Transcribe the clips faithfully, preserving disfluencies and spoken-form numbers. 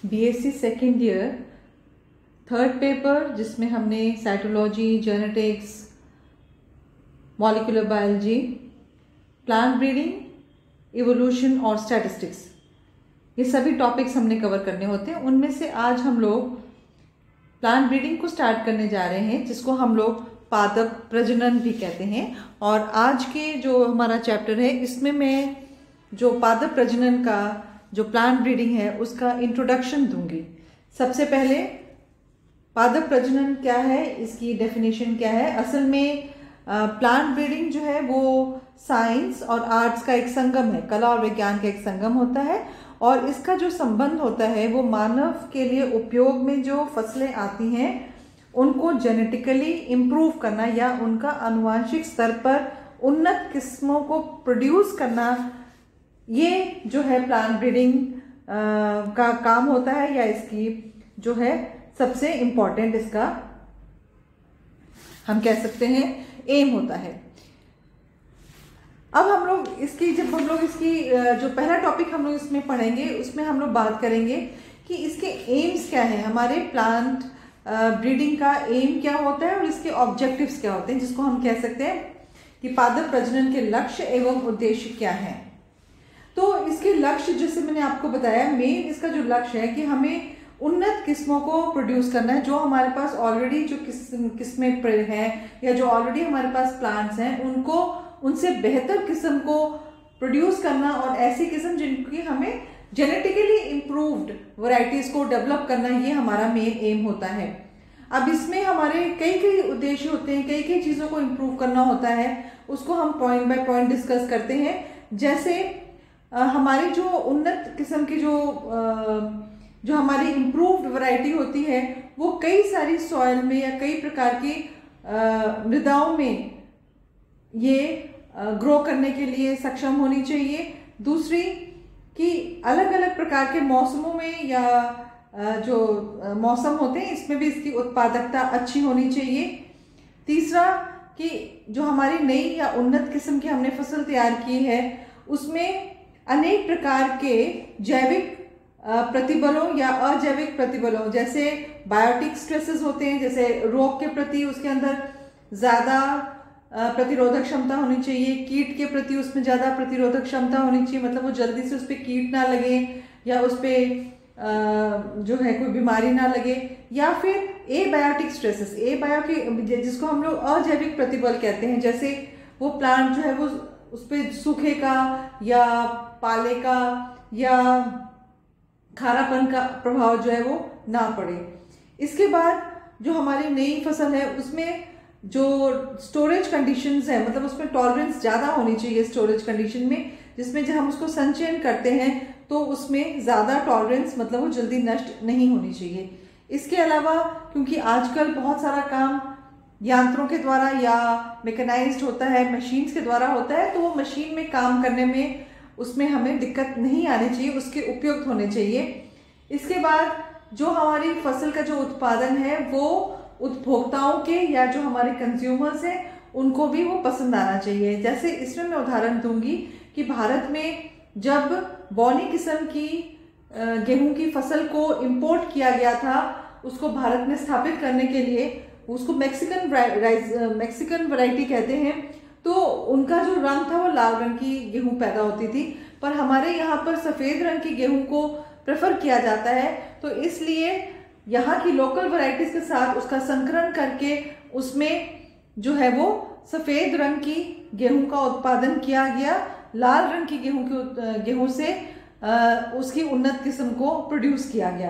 BSc second year third paper, जिसमें हमने cytology, genetics, molecular biology, plant breeding, evolution और statistics, ये सभी टॉपिक्स हमने कवर करने होते हैं। उनमें से आज हम लोग प्लांट ब्रीडिंग को स्टार्ट करने जा रहे हैं, जिसको हम लोग पादप प्रजनन भी कहते हैं। और आज के जो हमारा चैप्टर है, इसमें मैं जो पादप प्रजनन का जो प्लांट ब्रीडिंग है उसका इंट्रोडक्शन दूंगी। सबसे पहले पादप प्रजनन क्या है, इसकी डेफिनेशन क्या है। असल में प्लांट ब्रीडिंग जो है वो साइंस और आर्ट्स का एक संगम है, कला और विज्ञान का एक संगम होता है। और इसका जो संबंध होता है वो मानव के लिए उपयोग में जो फसलें आती हैं उनको जेनेटिकली इम्प्रूव करना या उनका आनुवांशिक स्तर पर उन्नत किस्मों को प्रोड्यूस करना, ये जो है प्लांट ब्रीडिंग का काम होता है, या इसकी जो है सबसे इम्पॉर्टेंट इसका हम कह सकते हैं एम होता है। अब हम लोग इसकी जब हम लोग इसकी जो पहला टॉपिक हम लोग इसमें पढ़ेंगे उसमें हम लोग बात करेंगे कि इसके एम्स क्या हैं, हमारे प्लांट ब्रीडिंग का एम क्या होता है और इसके ऑब्जेक्टिव्स क्या होते हैं, जिसको हम कह सकते हैं कि पादप प्रजनन के लक्ष्य एवं उद्देश्य क्या है। तो इसके लक्ष्य, जैसे मैंने आपको बताया, मेन इसका जो लक्ष्य है कि हमें उन्नत किस्मों को प्रोड्यूस करना है। जो हमारे पास ऑलरेडी जो किस्म किस्में हैं या जो ऑलरेडी हमारे पास प्लांट्स हैं उनको उनसे बेहतर किस्म को प्रोड्यूस करना, और ऐसी किस्म जिनकी हमें जेनेटिकली इम्प्रूव्ड वैरायटीज को डेवलप करना, ये हमारा मेन एम होता है। अब इसमें हमारे कई कई उद्देश्य होते हैं, कई कई चीज़ों को इम्प्रूव करना होता है, उसको हम पॉइंट बाय पॉइंट डिस्कस करते हैं। जैसे आ, हमारी जो उन्नत किस्म की जो आ, जो हमारी इम्प्रूव्ड वैरायटी होती है वो कई सारी सॉइल में या कई प्रकार की मृदाओं में ये ग्रो करने के लिए सक्षम होनी चाहिए। दूसरी कि अलग अलग प्रकार के मौसमों में या जो मौसम होते हैं इसमें भी इसकी उत्पादकता अच्छी होनी चाहिए। तीसरा कि जो हमारी नई या उन्नत किस्म की हमने फसल तैयार की है उसमें अनेक प्रकार के जैविक प्रतिबलों या अजैविक प्रतिबलों, जैसे बायोटिक स्ट्रेसेस होते हैं, जैसे रोग के प्रति उसके अंदर ज़्यादा प्रतिरोधक क्षमता होनी चाहिए, कीट के प्रति उसमें ज़्यादा प्रतिरोधक क्षमता होनी चाहिए, मतलब वो जल्दी से उस पर कीट ना लगे या उस पर जो है कोई बीमारी ना लगे। या फिर abiotic stresses, a bio के जिसको हम लोग अजैविक प्रतिबल कहते हैं, जैसे वो प्लांट जो है वो उस पर सूखे का या पाले का या खारापन का प्रभाव जो है वो ना पड़े। इसके बाद जो हमारी नई फसल है उसमें जो स्टोरेज कंडीशंस है, मतलब उसमें टॉलरेंस ज़्यादा होनी चाहिए स्टोरेज कंडीशन में, जिसमें जब हम उसको संचयन करते हैं तो उसमें ज़्यादा टॉलरेंस, मतलब वो जल्दी नष्ट नहीं होनी चाहिए। इसके अलावा क्योंकि आजकल बहुत सारा काम यंत्रों के द्वारा या मैकेनाइज्ड होता है, मशीन्स के द्वारा होता है, तो वो मशीन में काम करने में उसमें हमें दिक्कत नहीं आनी चाहिए, उसके उपयुक्त होने चाहिए। इसके बाद जो हमारी फसल का जो उत्पादन है वो उपभोक्ताओं के या जो हमारे कंज्यूमर्स हैं उनको भी वो पसंद आना चाहिए। जैसे इसमें मैं उदाहरण दूंगी कि भारत में जब बौनी किस्म की गेहूं की फसल को इंपोर्ट किया गया था, उसको भारत में स्थापित करने के लिए, उसको मैक्सिकन मैक्सिकन वैरायटी कहते हैं, तो उनका जो रंग था वो लाल रंग की गेहूं पैदा होती थी, पर हमारे यहाँ पर सफ़ेद रंग की गेहूं को प्रेफर किया जाता है। तो इसलिए यहाँ की लोकल वैरायटीज के साथ उसका संकरण करके उसमें जो है वो सफ़ेद रंग की गेहूं का उत्पादन किया गया, लाल रंग की गेहूं की गेहूं से आ, उसकी उन्नत किस्म को प्रोड्यूस किया गया।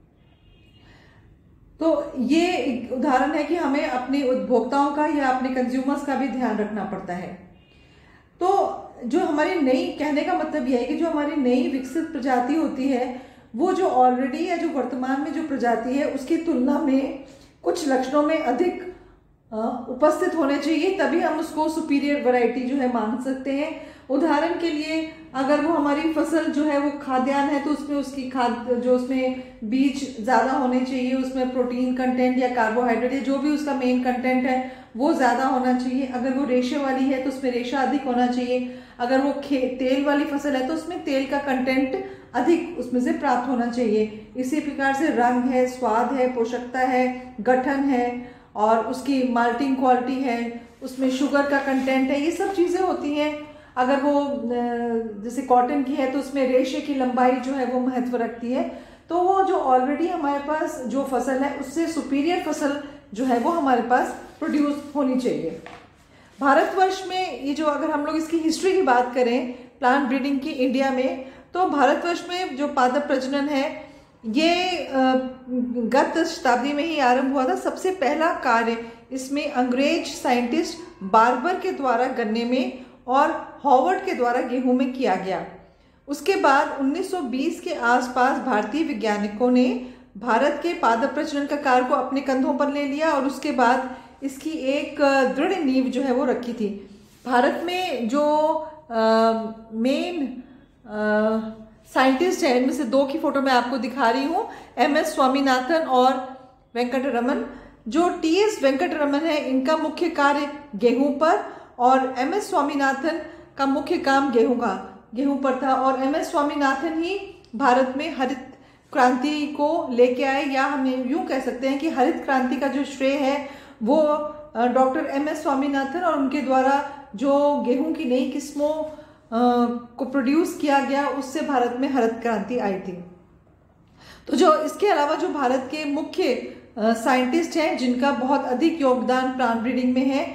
तो ये एक उदाहरण है कि हमें अपने उपभोक्ताओं का या अपने कंज्यूमर्स का भी ध्यान रखना पड़ता है। तो जो हमारी नई, कहने का मतलब यह है कि जो हमारी नई विकसित प्रजाति होती है वो जो ऑलरेडी या जो वर्तमान में जो प्रजाति है उसकी तुलना में कुछ लक्षणों में अधिक उपस्थित होने चाहिए, तभी हम उसको सुपीरियर वैरायटी जो है मान सकते हैं। उदाहरण के लिए अगर वो हमारी फसल जो है वो खाद्यान्न है तो उसमें उसकी खाद जो उसमें बीज ज़्यादा होने चाहिए, उसमें प्रोटीन कंटेंट या कार्बोहाइड्रेट या जो भी उसका मेन कंटेंट है वो ज़्यादा होना चाहिए। अगर वो रेशे वाली है तो उसमें रेशा अधिक होना चाहिए। अगर वो खे तेल वाली फसल है तो उसमें तेल का कंटेंट अधिक उसमें से प्राप्त होना चाहिए। इसी प्रकार से रंग है, स्वाद है, पोषकता है, गठन है और उसकी माल्टिंग क्वालिटी है, उसमें शुगर का कंटेंट है, ये सब चीज़ें होती हैं। अगर वो जैसे कॉटन की है तो उसमें रेशे की लंबाई जो है वो महत्व रखती है। तो वो जो ऑलरेडी हमारे पास जो फसल है उससे सुपीरियर फसल जो है वो हमारे पास प्रोड्यूस होनी चाहिए। भारतवर्ष में ये जो अगर हम लोग इसकी हिस्ट्री की बात करें प्लांट ब्रीडिंग की इंडिया में, तो भारतवर्ष में जो पादप प्रजनन है ये गत शताब्दी में ही आरंभ हुआ था। सबसे पहला कार्य इसमें अंग्रेज साइंटिस्ट बार्बर के द्वारा गन्ने में और हॉवर्ड के द्वारा गेहूं में किया गया। उसके बाद उन्नीस सौ बीस के आसपास भारतीय वैज्ञानिकों ने भारत के पादप प्रजनन का कार्य को अपने कंधों पर ले लिया और उसके बाद इसकी एक दृढ़ नींव जो है वो रखी थी। भारत में जो मेन साइंटिस्ट हैं इनमें से दो की फोटो मैं आपको दिखा रही हूँ, एम एस स्वामीनाथन और वेंकटरमन। जो टी एस वेंकटरमन है इनका मुख्य कार्य गेहूं पर और एम एस स्वामीनाथन का मुख्य काम गेहूं का गेहूं पर था। और एम एस स्वामीनाथन ही भारत में हरित क्रांति को लेके आए, या हमें यूं कह सकते हैं कि हरित क्रांति का जो श्रेय है वो डॉक्टर एम एस स्वामीनाथन और उनके द्वारा जो गेहूं की नई किस्मों को प्रोड्यूस किया गया उससे भारत में हरित क्रांति आई थी। तो जो इसके अलावा जो भारत के मुख्य साइंटिस्ट हैं जिनका बहुत अधिक योगदान प्लांट ब्रीडिंग में है,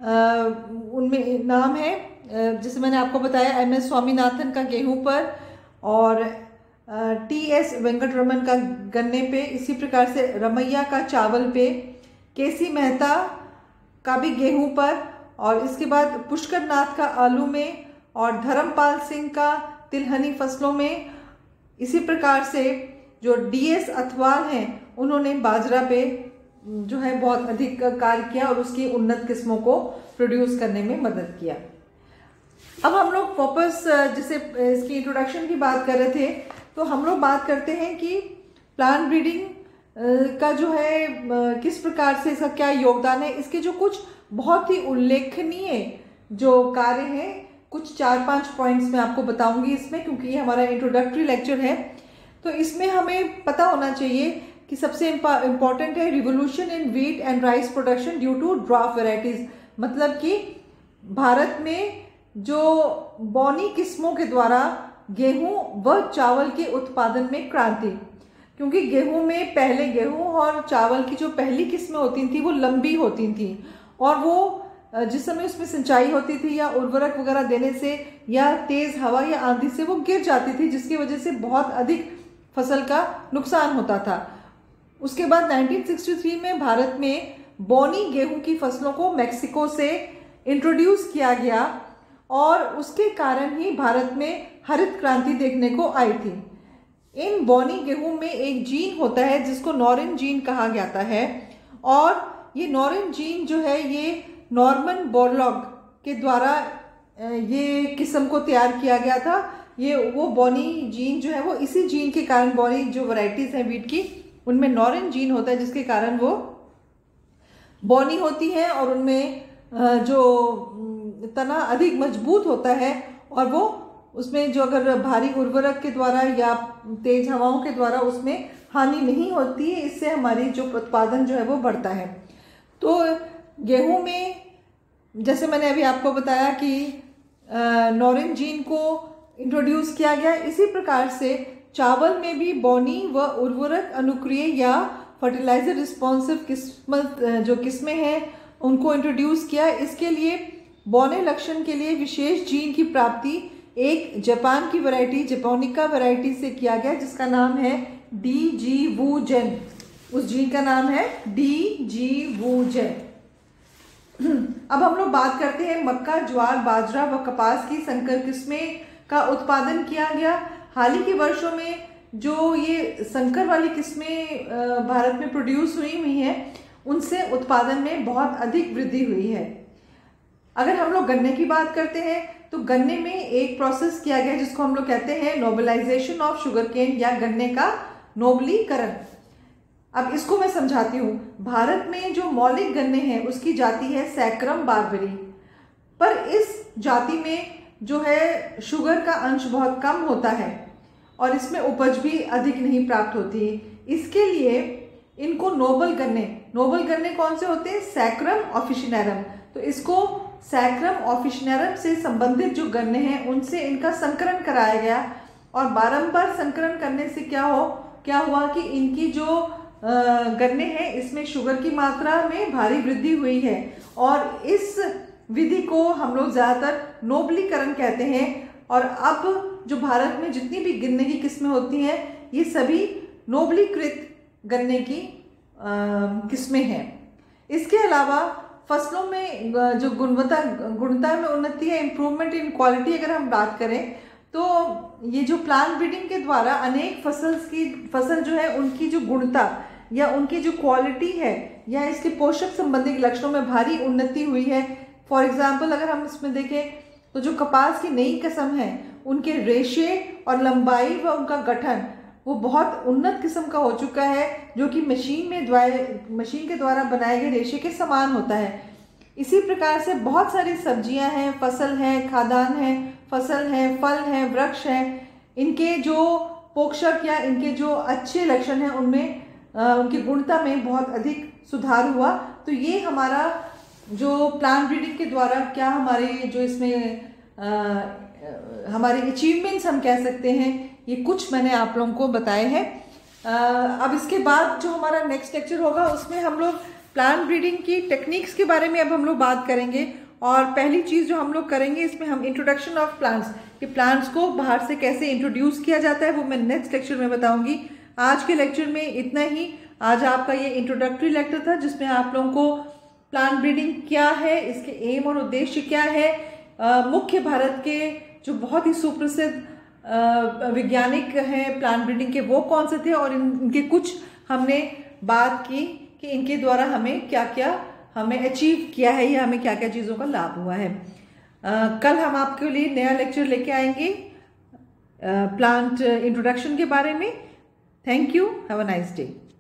उनमें नाम है जैसे मैंने आपको बताया एम एस स्वामीनाथन का गेहूं पर और टी एस वेंकटरमन का गन्ने पे, इसी प्रकार से रमैया का चावल पे, केसी मेहता का भी गेहूं पर और इसके बाद पुष्कर नाथ का आलू में और धर्मपाल सिंह का तिलहनी फसलों में। इसी प्रकार से जो डी एस अथवाल हैं उन्होंने बाजरा पे जो है बहुत अधिक कार्य किया और उसकी उन्नत किस्मों को प्रोड्यूस करने में मदद किया। अब हम लोग वापस जैसे इसकी इंट्रोडक्शन की बात कर रहे थे तो हम लोग बात करते हैं कि प्लांट ब्रीडिंग का जो है किस प्रकार से इसका क्या योगदान है। इसके जो कुछ बहुत ही उल्लेखनीय जो कार्य हैं, कुछ चार पांच पॉइंट्स मैं आपको बताऊंगी इसमें, क्योंकि ये हमारा इंट्रोडक्टरी लेक्चर है। तो इसमें हमें पता होना चाहिए कि सबसे इम्पॉर्टेंट है revolution in wheat and rice production due to draft varieties. मतलब कि भारत में जो बौनी किस्मों के द्वारा गेहूं व चावल के उत्पादन में क्रांति, क्योंकि गेहूं में पहले गेहूं और चावल की जो पहली किस्में होती थी वो लंबी होती थी और वो जिस समय उसमें सिंचाई होती थी या उर्वरक वगैरह देने से या तेज हवा या आंधी से वो गिर जाती थी, जिसकी वजह से बहुत अधिक फसल का नुकसान होता था। उसके बाद नाइनटीन सिक्सटी थ्री में भारत में बौनी गेहूं की फसलों को मैक्सिको से इंट्रोड्यूस किया गया और उसके कारण ही भारत में हरित क्रांति देखने को आई थी। इन बौनी गेहूं में एक जीन होता है जिसको नॉरिन जीन कहा जाता है और ये नॉरिन जीन जो है ये नॉर्मन बोरलॉग के द्वारा ये किस्म को तैयार किया गया था। ये वो बौनी जीन जो है वो इसी जीन के कारण बौनी जो वैरायटीज हैं वीट की उनमें नॉरिन जीन होता है जिसके कारण वो बौनी होती है और उनमें जो तना अधिक मजबूत होता है और वो उसमें जो अगर भारी उर्वरक के द्वारा या तेज हवाओं के द्वारा उसमें हानि नहीं होती है, इससे हमारी जो उत्पादन जो है वो बढ़ता है। तो गेहूं में जैसे मैंने अभी आपको बताया कि नॉरिन जीन को इंट्रोड्यूस किया गया, इसी प्रकार से चावल में भी बौनी व उर्वरक अनुक्रिय या फर्टिलाइजर रिस्पॉन्सिव किस्मत जो किस्में हैं उनको इंट्रोड्यूस किया। इसके लिए बौने लक्षण के लिए विशेष जीन की प्राप्ति एक जापान की वैरायटी जपोनिका वैरायटी से किया गया जिसका नाम है डी जी वू जेन। उस जीन का नाम है डी जी वू जेन। अब हम लोग बात करते हैं मक्का, ज्वार, बाजरा व कपास की संकर किस्में का उत्पादन किया गया। हाल ही के वर्षों में जो ये संकर वाली किस्में भारत में प्रोड्यूस हुई हुई हैं उनसे उत्पादन में बहुत अधिक वृद्धि हुई है। अगर हम लोग गन्ने की बात करते हैं तो गन्ने में एक प्रोसेस किया गया जिसको हम लोग कहते हैं नोबलाइजेशन ऑफ शुगर केन या गन्ने का नोबलीकरण। अब इसको मैं समझाती हूँ। भारत में जो मौलिक गन्ने हैं उसकी जाति है सैक्रम बार्बरी, पर इस जाति में जो है शुगर का अंश बहुत कम होता है और इसमें उपज भी अधिक नहीं प्राप्त होती है। इसके लिए इनको नोबल गन्ने, नोबल गन्ने कौन से होते हैं? Saccharum officinarum. तो इसको सैक्रम ऑफिशिनेरम से संबंधित जो गन्ने हैं उनसे इनका संकरण कराया गया और बारंबार संकरण करने से क्या हो क्या हुआ कि इनकी जो गन्ने हैं इसमें शुगर की मात्रा में भारी वृद्धि हुई है और इस विधि को हम लोग ज़्यादातर नोबलीकरण कहते हैं। और अब जो भारत में जितनी भी गन्ने की किस्में होती हैं ये सभी नोबलीकृत गन्ने की किस्में हैं। इसके अलावा फसलों में जो गुणवत्ता गुणवत्ता में उन्नति है, इम्प्रूवमेंट इन क्वालिटी, अगर हम बात करें तो ये जो प्लांट ब्रीडिंग के द्वारा अनेक फसल की फसल जो है उनकी जो गुणवत्ता या उनकी जो क्वालिटी है या इसके पोषक संबंधी लक्षणों में भारी उन्नति हुई है। फॉर एग्जाम्पल अगर हम इसमें देखें तो जो कपास की नई किस्म है उनके रेशे और लंबाई व उनका गठन वो बहुत उन्नत किस्म का हो चुका है, जो कि मशीन में द्वारा मशीन के द्वारा बनाए गए रेशे के समान होता है। इसी प्रकार से बहुत सारी सब्जियां हैं, फसल हैं, खाद्यान्न हैं, फसल हैं, फल हैं, वृक्ष हैं, इनके जो पोषक या इनके जो अच्छे लक्षण हैं उनमें आ, उनकी गुणवत्ता में बहुत अधिक सुधार हुआ। तो ये हमारा जो प्लांट ब्रीडिंग के द्वारा क्या हमारे जो इसमें आ, हमारे अचीवमेंट्स हम कह सकते हैं, ये कुछ मैंने आप लोगों को बताए हैं। अब इसके बाद जो हमारा नेक्स्ट लेक्चर होगा उसमें हम लोग प्लांट ब्रीडिंग की टेक्निक्स के बारे में अब हम लोग बात करेंगे। और पहली चीज़ जो हम लोग करेंगे इसमें हम इंट्रोडक्शन ऑफ प्लांट्स, कि प्लांट्स को बाहर से कैसे इंट्रोड्यूस किया जाता है वो मैं नेक्स्ट लेक्चर में बताऊंगी। आज के लेक्चर में इतना ही। आज आपका ये इंट्रोडक्टरी लेक्चर था जिसमें आप लोगों को प्लांट ब्रीडिंग क्या है, इसके एम और उद्देश्य क्या है, आ, मुख्य भारत के जो बहुत ही सुप्रसिद्ध वैज्ञानिक हैं प्लांट ब्रीडिंग के वो कौन से थे और इन, इनके कुछ हमने बात की कि इनके द्वारा हमें क्या क्या हमें अचीव किया है या हमें क्या क्या चीज़ों का लाभ हुआ है। आ, कल हम आपके लिए नया लेक्चर लेके आएंगे प्लांट इंट्रोडक्शन के बारे में। Thank you, have a nice day.